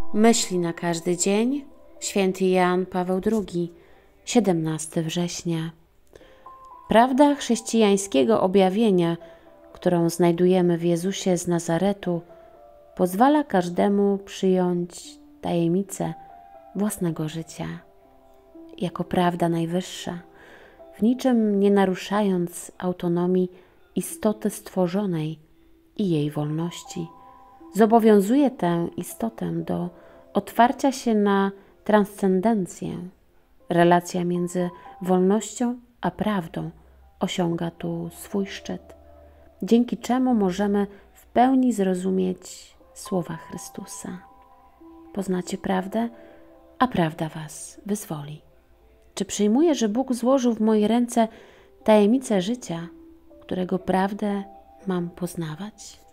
Myśli na każdy dzień. Święty Jan Paweł II, 17 września. Prawda chrześcijańskiego objawienia, którą znajdujemy w Jezusie z Nazaretu, pozwala każdemu przyjąć tajemnicę własnego życia jako prawda najwyższa, w niczym nie naruszając autonomii istoty stworzonej i jej wolności. Zobowiązuje tę istotę do otwarcia się na transcendencję. Relacja między wolnością a prawdą osiąga tu swój szczyt, dzięki czemu możemy w pełni zrozumieć słowa Chrystusa. Poznacie prawdę, a prawda was wyzwoli. Czy przyjmuję, że Bóg złożył w moje ręce tajemnicę życia, którego prawdę mam poznawać?